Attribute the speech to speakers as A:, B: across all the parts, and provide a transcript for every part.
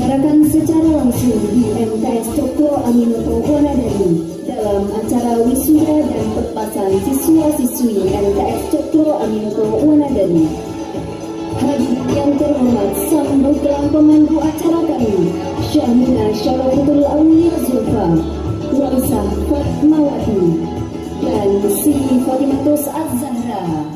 A: diselenggarakan secara langsung di MTS Cokro Aminoto Wanadari dalam acara wisuda dan pelepasan siswa-siswi MTS Cokro Aminoto Wanadari. Hadirin yang terhormat, sambutlah pemandu acara kami, Syahmina Syarafutul Aulia Zulfa, Waisah Fatmawati, dan Sri Fatimatus Az-Zahra.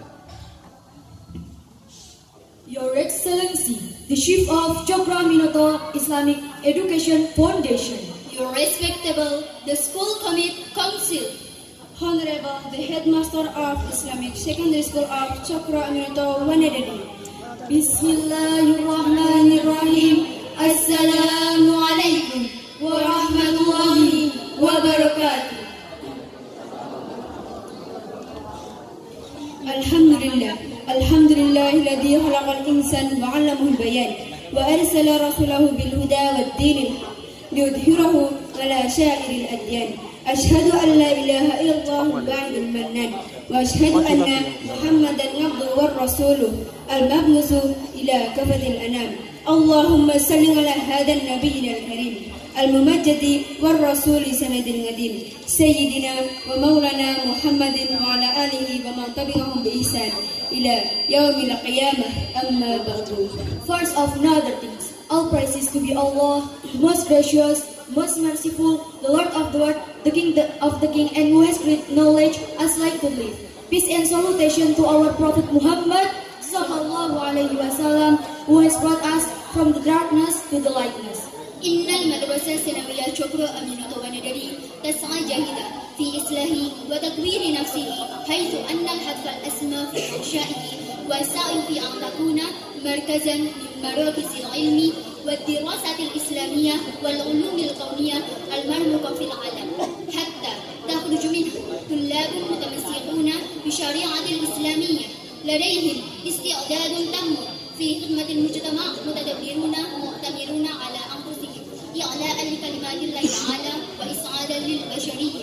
B: Your Excellency, the Chief of Cokro Aminoto Islamic Education Foundation,
C: Your Respectable, the School Committee Council,
D: Honorable, the Headmaster of Islamic Secondary School of Cokro Aminoto Wanadari.
C: Bismillahirrahmanirrahim. Assalamualaikum warahmatullahi wabarakatuh.
D: Alhamdulillahilladzi khalaqal insana wa 'allamahul bayan wa arsala rasulahu bil huda wad dinil haq liyudhhirahu 'ala sya'iril adyan. Asyhadu an la ilaha illallah wahidul mannan wa asyhadu anna Muhammadan 'abduhu war rasuluh al-mab'utsu ila kafatil anam. Allahumma salli 'ala hadzal nabiyil karim al-mumajjadi war rasuli sanadil qadim sayyidina wa maulana Muhammadin wa ala alihi wa man tabi'ahum bi ihsan ila yaumil qiyamah, amma ba'du.
B: First of other things, all praises to be Allah, most gracious, most merciful, the Lord of the world, the King of the King, and who has great knowledge as like to live. Peace and salutation to our Prophet Muhammad sallallahu alaihi wasallam, who has brought us from the darkness to the lightness.
C: إن المدرسة الثانوية شكرا أمينة وندري تسعى جاهدة في إصلاح وتطوير نفسه، حيث أن الهدف الأسمى في إنشائه والسعي في أن تكون مركزا من مراكز العلم والدراسة الإسلامية والعلوم الكونية المرموقة في العالم، حتى تخرج منه طلاب متمسكون بالشريعة الإسلامية لديهم استعداد تام في خدمة المجتمع، متدبرون مؤتمرون على أنفسهم إعلاء لكلمات الله تعالى وإسعادا للبشرية.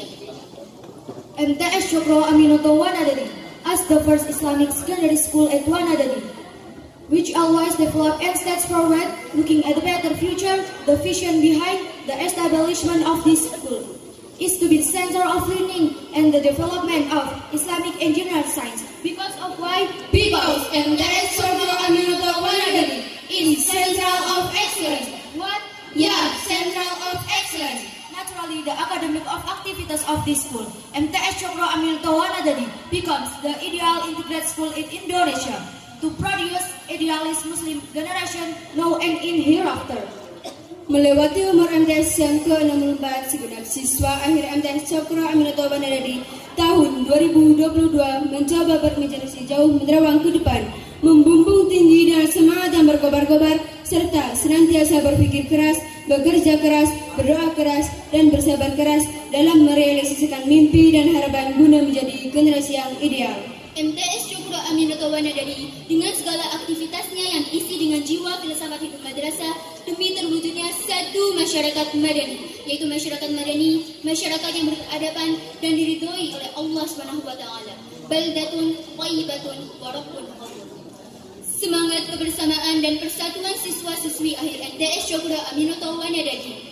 B: MTS Cokro Aminoto Wanadari as the first Islamic secondary school at Wanadari, which always develop and steps forward, looking at the better future. The vision behind the establishment of this school is to be the center of learning and the development of Islamic and general science. Because of why?
C: Because MTS Cokro Aminoto Wanadari is central of excellence.
B: What?
C: Yeah, central of excellence.
B: Naturally, the academic of activities of this school, MTS Cokro Aminoto Wanadari, becomes the ideal integrated school in Indonesia to produce idealist Muslim generation now and in hereafter.
D: Melewati umur MTS yang ke-64, segenap siswa akhir MTS Cokro Aminoto Wanadari tahun 2022 mencoba berimajinasi jauh menerawang ke depan, membumbung tinggi dengan semangat yang berkobar-kobar, serta senantiasa berpikir keras, bekerja keras, berdoa keras, dan bersabar keras dalam merealisasikan mimpi dan harapan guna menjadi generasi yang ideal.
C: MTS Cokro Aminoto Wanadari dengan segala aktivitasnya yang diisi dengan jiwa filsafat hidup madrasah demi terwujudnya satu masyarakat madani, yaitu masyarakat madani, masyarakat yang berkeadaban dan diridhoi oleh Allah Subhanahu wa taala. Baldatun thayyibatun wa rabbun ghafur. Semangat kebersamaan dan persatuan siswa-siswi akhir MTS Cokro Aminoto Wanadari.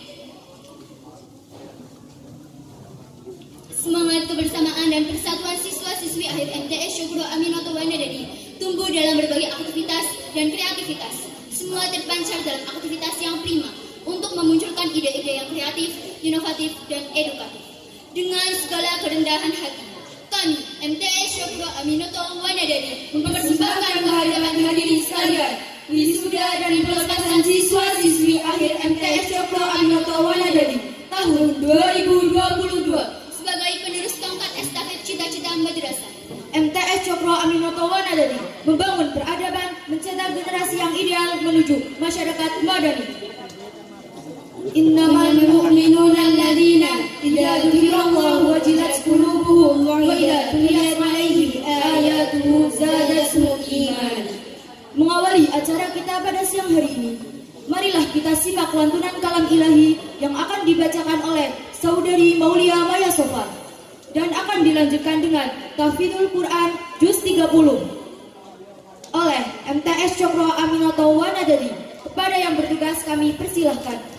C: Semangat kebersamaan dan persatuan siswa-siswi akhir MTS Cokro Aminoto Wanadari tumbuh dalam berbagai aktivitas dan kreativitas. Semua terpancar dalam aktivitas yang prima untuk memunculkan ide-ide yang kreatif, inovatif, dan edukatif. Dengan segala kerendahan hati, kami MTS Cokro Aminoto Wanadari mempersembahkan kehadiran hadirin sekalian, wisuda dan pelepasan siswa-siswi akhir MTS Cokro Aminoto Wanadari tahun 2022. Sebagai penerus tongkat estafet cita-cita madrasah,
B: MTS Cokro Aminoto Wanadari membangun peradaban, mencetak generasi yang ideal menuju masyarakat madani.
C: Innamal mu'minuna alladzina idza dzukirallahu wajilat qulubuhum wa idza tuliyat 'alaihim ayatuhu zadatuhum iman.
B: Mengawali acara kita pada siang hari ini, marilah kita simak lantunan kalam ilahi yang akan dibacakan oleh Saudari Maulia Maya Sofa dan akan dilanjutkan dengan Tahfidzul Quran Juz 30 oleh MTS Cokro Aminoto Wanadari. Kepada yang bertugas kami persilahkan.